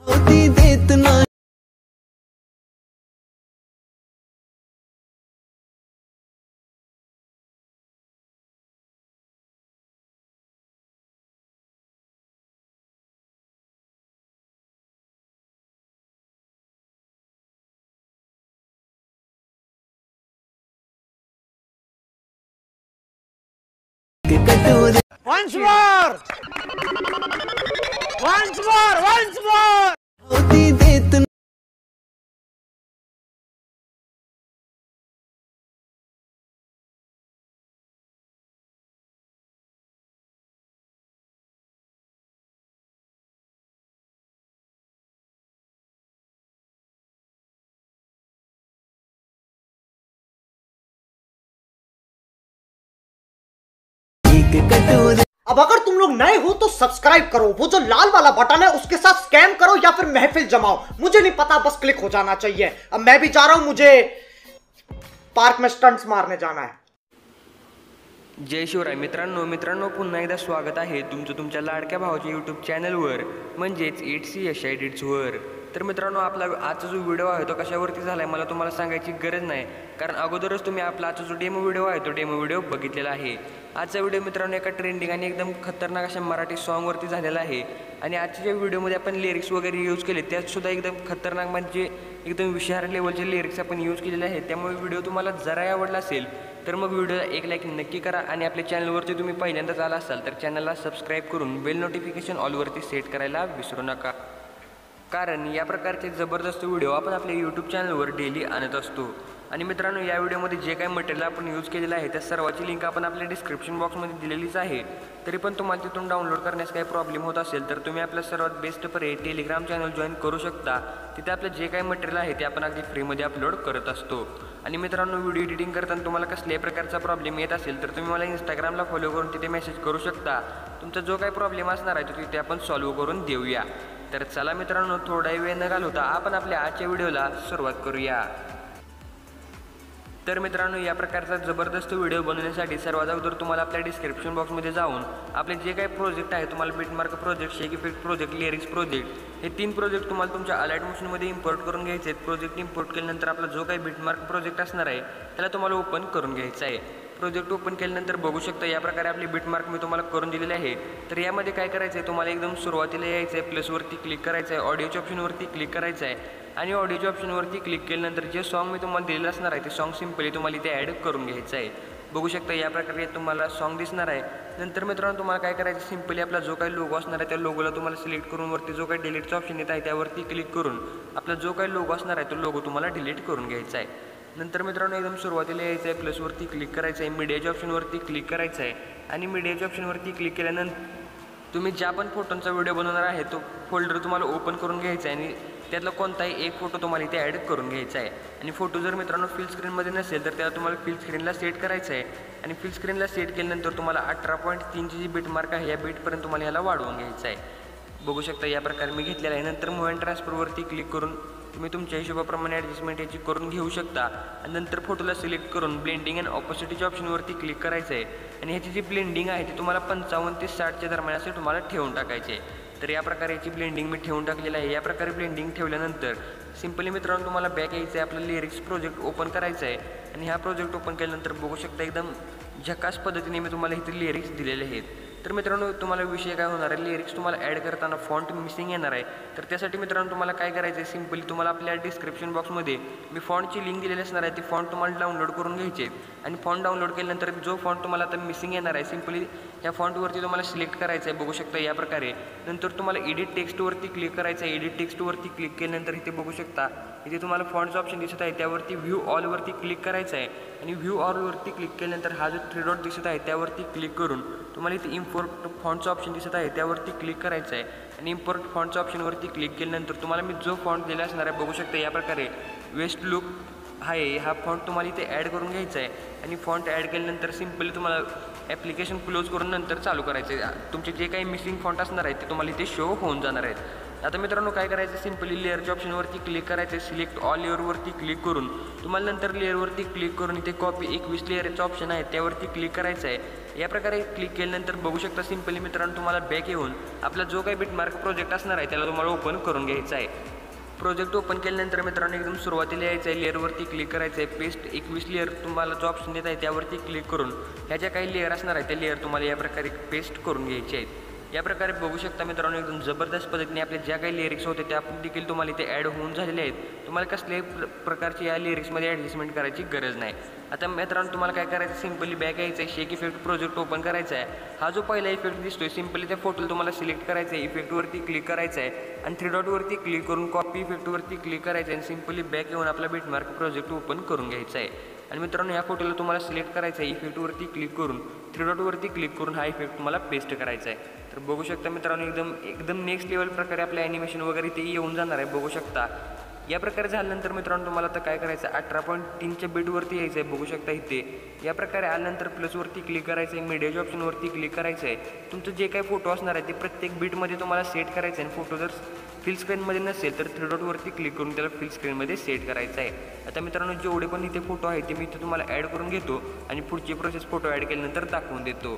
होती देत ना कटोरे Once more! Once more! Once more! होती देत ना एक कटोरे। अब अगर तुम लोग नए हो तो सब्सक्राइब करो, वो जो लाल वाला बटन है उसके साथ स्कैम करो या फिर महफिल जमाओ, मुझे नहीं पता, बस क्लिक हो जाना चाहिए। अब मैं भी जा रहा हूं, मुझे पार्क में स्टंट्स मारने जाना है। जय शिवराय मित्रांनो पुन्हा एकदा स्वागत आहे तुमचं तुमच्या लाडक्या भावाच्या यूट्यूब चॅनलवर म्हणजेच इट्स यश एडिट्सवर। तर मित्रांनो, आपला आजचा जो व्हिडिओ आहे तो कशावरती झाला आहे मला तुम्हाला सांगायची गरज नाही, कारण अगोदरच तुम्ही आपला आजचा जो डेमो व्हिडिओ आहे तो डेमो व्हिडिओ बघितलेला आहे। आजचा व्हिडिओ मित्रांनो एका ट्रेंडिंग आणि एकदम खतरनाक अशा मराठी सॉन्गवरती झालेला आहे आणि आजच्या ज्या व्हिडिओमध्ये आपण लिरिक्स वगैरे यूज केले त्यातसुद्धा एकदम खतरनाक म्हणजे एकदम विशाल लेवलचे लिरिक्स आपण यूज केलेले आहेत। त्यामुळे व्हिडिओ तुम्हाला जराही आवडला असेल तर मग व्हिडिओला एक लाईक नक्की करा आणि आपल्या चॅनलवरती तुम्ही पहिल्यांदाच आला असाल तर चॅनलला सबस्क्राईब करून बेल नोटिफिकेशन ऑलवरती सेट करायला विसरू नका, कारण या प्रकारचे जबरदस्त व्हिडिओ आपण आपल्या यूट्यूब चॅनलवर डेली आणत असतो। आणि मित्रांनो, या व्हिडिओमध्ये जे काही मटेरियल आपण यूज केलेलं आहे त्या सर्वाची लिंक आपण आपल्या डिस्क्रिप्शन बॉक्समध्ये दिलेलीच आहे। तरी पण तुम्हाला तिथून डाउनलोड करण्यास काही प्रॉब्लेम होत असेल तर तुम्ही आपल्या सर्वात बेस्ट पर्याय टेलिग्राम चॅनल जॉईन करू शकता। तिथे आपलं जे काही मटेरियल आहे ते आपण अगदी फ्रीमध्ये अपलोड करत असतो। आणि मित्रांनो, व्हिडिओ एडिटिंग करताना तुम्हाला कसल्याही प्रकारचा प्रॉब्लेम येत असेल तर तुम्ही मला इंस्टाग्रामला फॉलो करून तिथे मेसेज करू शकता। तुमचा जो काही प्रॉब्लेम असणार आहे तो तिथे आपण सॉल्व्ह करून देऊया। तर चला मित्रांनो, थोडा वेळ न घालवता आपण आपल्या आजच्या व्हिडिओला सुरुवात करूया। तर मित्रांनो, या प्रकारचा जबरदस्त व्हिडिओ बनवण्यासाठी सर्वात अगोदर तुम्हाला आपल्या डिस्क्रिप्शन बॉक्समध्ये जाऊन आपले जे काही प्रोजेक्ट आहे, तुम्हाला beat mark project, shake effect project, lyrics project, हे 3 प्रोजेक्ट तुम्हाला तुमच्या अलाइट मोशनमध्ये इम्पोर्ट करून घ्यायचे आहेत। प्रोजेक्ट इम्पोर्ट केल्यानंतर आपला जो काही बिटमार्क प्रोजेक्ट असणार आहे त्याला तुम्हाला ओपन करून घ्यायचा आहे। प्रोजेक्ट ओपन केल्यानंतर बघू शकता या प्रकारे आपली बिटमार्क मी तुम्हाला करून दिलेले आहे। तर यामध्ये काय करायचं आहे, तुम्हाला एकदम सुरुवातीला यायचं आहे, प्लसवरती क्लिक करायचं आहे, ऑडिओच्या ऑप्शनवरती क्लिक करायचं आहे आणि ऑडिओच्या ऑप्शनवरती क्लिक केल्यानंतर जे सॉन्ग मी तुम्हाला दिलेलं असणार आहे ते सॉन्ग सिम्पली तुम्हाला इथे ॲड करून घ्यायचं आहे। बघू शकता या प्रकारे तुम्हाला सॉन्ग दिसणार आहे। नंतर मित्रांनो, तुम्हाला काय करायचं, सिम्पली आपला जो काही लोगो असणार आहे त्या लोगोला तुम्हाला सिलेक्ट करून वरती जो काही डिलीटचा ऑप्शन येत आहे त्यावरती क्लिक करून आपला जो काही लोगो असणार आहे तो लोगो तुम्हाला डिलीट करून घ्यायचा आहे। नंतर मित्रांनो, एकदम सुरुवातीला यायचं आहे, प्लसवरती क्लिक करायचं आहे, मीडियाच्या ऑप्शनवरती क्लिक करायचं आहे आणि मीडियाच्या ऑप्शनवरती क्लिक केल्यानंतर तुम्ही ज्या पण फोटोंचा व्हिडिओ बनवणार आहे तो फोल्डर तुम्हाला ओपन करून घ्यायचा आहे आणि त्यातला कोणताही एक फोटो तुम्हाला इथे ॲड करून घ्यायचा आहे। आणि फोटो जर मित्रांनो फिल स्क्रीनमध्ये नसेल तर त्याला तुम्हाला फिल स्क्रीनला सेट करायचं आहे आणि फिल स्क्रीनला सेट केल्यानंतर तुम्हाला 18.3ची जी बीटमार्क आहे या बीटपर्यंत तुम्हाला ह्याला वाढवून घ्यायचं आहे। बघू शकता या प्रकारे मी घेतलेला आहे। नंतर मूव्ह अँड ट्रान्सफरवरती क्लिक करून तुम्ही तुमच्या हिशोबाप्रमाणे ॲडजस्टमेंट याची करून घेऊ शकता आणि नंतर फोटोला सिलेक्ट करून ब्लेंडिंग अँड ऑपोसिटीच्या ऑप्शनवरती क्लिक करायचं आहे आणि ह्याची जी ब्लेंडिंग आहे ती तुम्हाला 55 ते 60च्या दरम्यान असे तुम्हाला ठेवून टाकायचे आहे। तर या प्रकारे याची ब्लेंडिंग मी ठेवून टाकलेलं आहे। या प्रकारे ब्लेंडिंग ठेवल्यानंतर सिम्पली मित्रांनो तुम्हाला बॅक यायचं आहे, आपलं लिरिक्स प्रोजेक्ट ओपन करायचं आहे आणि हा प्रोजेक्ट ओपन केल्यानंतर बघू शकता एकदम झकास पद्धतीने मी तुम्हाला इथे लिरिक्स दिलेले आहेत। तर मित्रांनो, तुम्हाला विषय काय होणार आहे, लिरिक्स तुम्हाला ॲड करताना फॉन्ट मिसिंग येणार आहे। तर त्यासाठी मित्रांनो तुम्हाला काय करायचं आहे, सिम्पली तुम्हाला आपल्या डिस्क्रिप्शन बॉक्समध्ये मी फॉन्टची लिंक दिलेली असणार आहे, ती फॉन्ट तुम्हाला डाउनलोड करून घ्यायचे आहेत आणि फॉन्ट डाउनलोड केल्यानंतर जो फॉन्ट तुम्हाला आता मिसिंग येणार आहे सिम्पली या फॉन्टवरती तुम्हाला सिलेक्ट करायचं आहे। बघू शकता या प्रकारे नंतर तुम्हाला एडिट टेक्स्टवरती क्लिक करायचं आहे। एडिट टेक्स्टवरती क्लिक केल्यानंतर इथे बघू शकता इथे तुम्हाला फॉन्टचं ऑप्शन दिसत आहे त्यावरती व्ह्यू ऑलवरती क्लिक करायचं आहे आणि व्ह्यू ऑलवरती क्लिक केल्यानंतर हा जो 3 डॉट दिसत आहे त्यावरती क्लिक करून तुम्हाला इथे इम्पोर्ट फॉन्टचं ऑप्शन दिसत आहे त्यावरती क्लिक करायचं आहे आणि इम्पोर्ट फॉन्टच्या ऑप्शनवरती क्लिक केल्यानंतर तुम्हाला मी जो फॉन्ट दिला असणार आहे बघू शकता या प्रकारे वेस्ट लुक आहे हा फॉन्ट तुम्हाला इथे ॲड करून घ्यायचा आहे आणि फॉन्ट ॲड केल्यानंतर सिम्पली तुम्हाला ॲप्लिकेशन क्लोज करून नंतर चालू करायचं आहे। तुमचे जे काही मिसिंग फॉन्ट असणार आहेत ते तुम्हाला इथे शो होऊन जाणार आहेत। आता मित्रांनो काय करायचं, सिम्पली लेअरच्या ऑप्शनवरती क्लिक करायचं, सिलेक्ट ऑल लेअरवरती क्लिक करून तुम्हाला नंतर लेअरवरती क्लिक करून इथे कॉपी 21 लेअरचं ऑप्शन आहे त्यावरती क्लिक करायचं आहे। या प्रकारे क्लिक केल्यानंतर बघू शकता सिम्पली मित्रांनो तुम्हाला बॅक येऊन आपला जो काही बिटमार्क प्रोजेक्ट असणार आहे त्याला तुम्हाला ओपन करून घ्यायचा आहे। प्रोजेक्ट ओपन केल्यानंतर मित्रांनो एकदम सुरुवातीला यायचं आहे, लेअरवरती क्लिक करायचं आहे, पेस्ट 21 लेअर तुम्हाला जो ऑप्शन येत आहे त्यावरती क्लिक करून ह्या ज्या काही लेअर असणार आहे त्या लेअर तुम्हाला या प्रकारे पेस्ट करून घ्यायचे आहेत। या प्रकारे बघू शकता मित्रांनो एकदम जबरदस्त पद्धतीने आपल्या ज्या काही लिरिक्स होते त्या देखील तुम्हाला इथे ॲड होऊन झालेले आहेत। तुम्हाला कसल्याही प्रकारची या लिरिक्समध्ये ॲडजस्टमेंट करायची गरज नाही। आता मित्रांनो तुम्हाला काय करायचं, सिम्पली बॅक यायचं आहे, शेक इफेक्ट प्रोजेक्ट ओपन करायचा आहे। हा जो पहिला इफेक्ट दिसतोय सिम्पली त्या फोटोला तुम्हाला सिलेक्ट करायचं आहे, इफेक्टवरती क्लिक करायचं आहे आणि 3 डॉटवरती क्लिक करून कॉपी इफेक्टवरती क्लिक करायचं आहे आणि सिम्पली बॅक येऊन आपला बिटमार्क प्रोजेक्ट ओपन करून घ्यायचा आहे। आणि मित्रांनो या फोटोला तुम्हाला सिलेक्ट करायचं आहे, इफेक्टवरती क्लिक करून 3 डॉटवरती क्लिक करून हा इफेक्ट तुम्हाला पेस्ट करायचा आहे। तर बघू शकता मित्रांनो एकदम नेक्स्ट लेवल प्रकारे आपलं ॲनिमेशन वगैरे ते येऊन जाणार आहे, बघू शकता। या प्रकारे झाल्यानंतर मित्रांनो तुम्हाला आता काय करायचं, 18.3च्या बीटवरती यायचं आहे, बघू शकता इथे। या प्रकारे आल्यानंतर प्लसवरती क्लिक करायचं आहे, मीडियाच्या ऑप्शनवरती क्लिक करायचं आहे। तुमचं जे काही फोटो असणार आहे ते प्रत्येक बीटमध्ये तुम्हाला सेट करायचं आहे आणि फोटो जर फिल स्क्रीनमध्ये नसेल तर 3 डॉटवरती क्लिक करून त्याला फिल स्क्रीनमध्ये सेट करायचं आहे। आता मित्रांनो जेवढे पण इथे फोटो आहेत ते मी इथे तुम्हाला ॲड करून घेतो आणि पुढची प्रोसेस फोटो ॲड केल्यानंतर दाखवून देतो।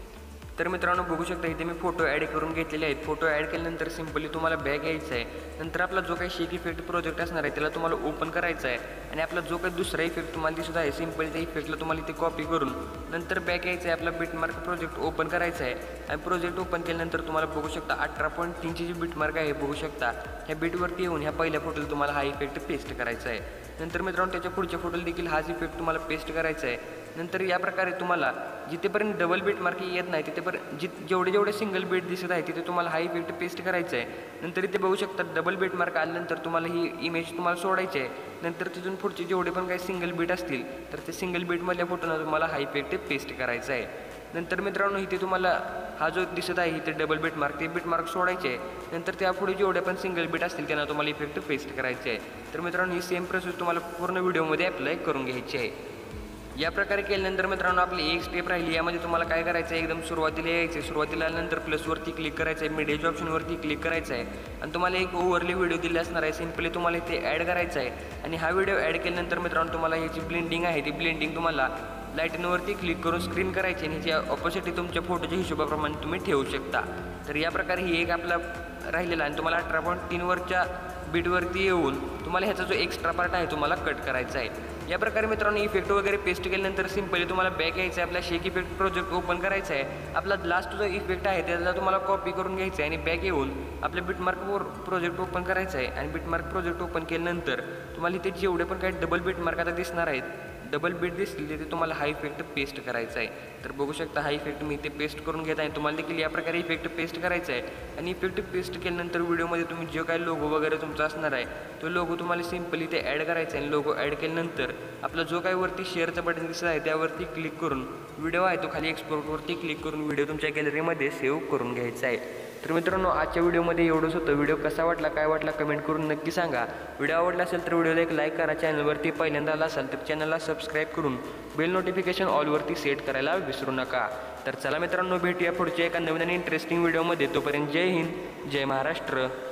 तर मित्रांनो बघू शकता इथे मी फोटो ॲड करून घेतलेले आहेत। फोटो ॲड केल्यानंतर सिम्पली तुम्हाला बॅक यायचं आहे, नंतर आपला जो काही शेक इफेक्ट प्रोजेक्ट असणार आहे त्याला तुम्हाला ओपन करायचा आहे आणि आपला जो काही दुसरा इफेक्ट तुम्हाला दिसत आहे सिम्पली त्या इफेक्टला तुम्हाला इथे कॉपी करून नंतर बॅक यायचं आहे, आपला बिटमार्क प्रोजेक्ट ओपन करायचा आहे आणि प्रोजेक्ट ओपन केल्यानंतर तुम्हाला बघू शकता 18.3ची जी बिटमार्क आहे बघू शकता ह्या बीटवरती येऊन ह्या पहिल्या फोटोला तुम्हाला हा इफेक्ट पेस्ट करायचा आहे। नंतर मित्रांनो त्याच्या पुढच्या फोटोला देखील हाच इफेक्ट तुम्हाला पेस्ट करायचा आहे। नंतर या प्रकारे तुम्हाला जिथेपर्यंत डबल बीट मार्क येत नाही तिथेपर्यंत जेवढे सिंगल बीट दिसत आहे तिथे तुम्हाला हा इफेक्ट पेस्ट करायचा आहे। नंतर इथे बघू शकता डबल बीट मार्क आल्यानंतर तुम्हाला ही इमेज तुम्हाला सोडायची आहे। नंतर तिथून पुढचे जेवढे पण काही सिंगल बीट असतील तर ते सिंगल बीटमधल्या फोटोना तुम्हाला हा इफेक्ट पेस्ट करायचा आहे। नंतर मित्रांनो इथे तुम्हाला हा जो दिसत आहे इथे डबल बीट मार्क ते बीट मार्क सोडायचे आहे। नंतर त्यापुढे जेवढे पण सिंगल बीट असतील त्यांना तुम्हाला इफेक्ट पेस्ट करायचे आहे। तर मित्रांनो ही सेम प्रोसेस तुम्हाला पूर्ण व्हिडिओमध्ये अप्लाय करून घ्यायची आहे। या प्रकारे केल्यानंतर मित्रांनो आपली एक स्टेप राहिली, यामध्ये तुम्हाला काय करायचं आहे, एकदम सुरुवातीला यायचं आहे, सुरुवातीला आल्यानंतर प्लसवरती क्लिक करायचं आहे, मीडियाच्या ऑप्शनवरती क्लिक करायचं आहे आणि तुम्हाला एक ओव्हरले व्हिडिओ दिले असणार आहे, सिम्पली तुम्हाला इथे ॲड करायचा आहे आणि हा व्हिडिओ ॲड केल्यानंतर मित्रांनो तुम्हाला ह्याची ब्लेंडिंग आहे ती ब्लेंडिंग तुम्हाला लाईटनवरती क्लिक करून स्क्रीन करायची आणि ह्याची ऑपोसिट तुमच्या फोटोच्या हिशोबाप्रमाणे तुम्ही ठेवू शकता। तर या प्रकारे ही एक आपला राहिलेला आणि तुम्हाला 18.3वरच्या बीटवरती येऊन तुम्हाला ह्याचा जो एक्स्ट्रा पार्ट आहे तुम्हाला कट करायचा आहे। या प्रकारे मित्रांनो इफेक्ट वगैरे पेस्ट केल्यानंतर सिम्पली तुम्हाला बॅक यायचं आहे, आपला शेक इफेक्ट प्रोजेक्ट ओपन करायचा आहे, आपला लास्ट जो इफेक्ट आहे त्याला तुम्हाला कॉपी करून घ्यायचा आहे आणि बॅक येऊन आपल्या बिटमार्क प्रोजेक्ट ओपन करायचा आहे आणि बिटमार्क प्रोजेक्ट ओपन केल्यानंतर तुम्हाला इथे जेवढे पण काही डबल बिटमार्क आता दिसणार आहेत, डबल बीट दिसतील तिथे तुम्हाला हा इफेक्ट पेस्ट करायचा आहे। तर बघू शकता हा इफेक्ट मी इथे पेस्ट करून घेत आहे, तुम्हाला देखील या प्रकारे इफेक्ट पेस्ट करायचा आहे आणि इफेक्ट पेस्ट केल्यानंतर व्हिडिओमध्ये तुम्ही जो काही लोगो वगैरे तुमचा असणार आहे तो लोगो तुम्हाला सिम्पली इथे ॲड करायचा आहे आणि लोगो ॲड केल्यानंतर आपला जो काही वरती शेअरचं बटन दिसत आहे त्यावरती क्लिक करून व्हिडिओ आहे तो खाली एक्सपोर्टवरती क्लिक करून व्हिडिओ तुमच्या गॅलरीमध्ये सेव्ह करून घ्यायचा आहे। तर मित्रांनो आजच्या व्हिडिओमध्ये एवढंच होतं। व्हिडिओ कसा वाटला काय वाटला कमेंट करून नक्की सांगा। व्हिडिओ आवडला असेल तर व्हिडिओला एक लाईक करा, चॅनलवरती पहिल्यांदा आला असाल तर चॅनलला सबस्क्राईब करून बेल नोटिफिकेशन ऑलवरती सेट करायला विसरू नका। तर चला मित्रांनो भेटूया पुढच्या एका नवीन आणि इंटरेस्टिंग व्हिडिओमध्ये, तोपर्यंत जय हिंद जय महाराष्ट्र।